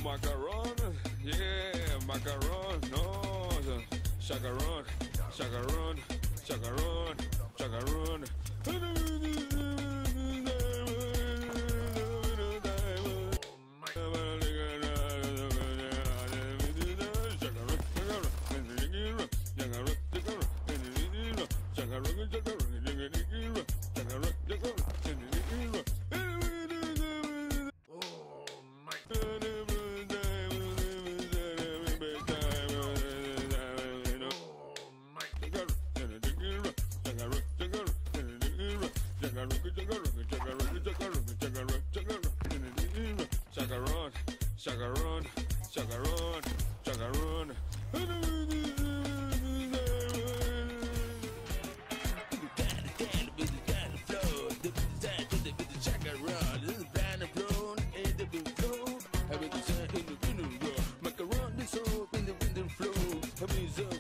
macaron, yeah, macaron, no, chacaron, chacaron, chacaron, chacaron. Chacaron, chacaron, chacaron, chacaron. Macaron, the soap in the wind and flow.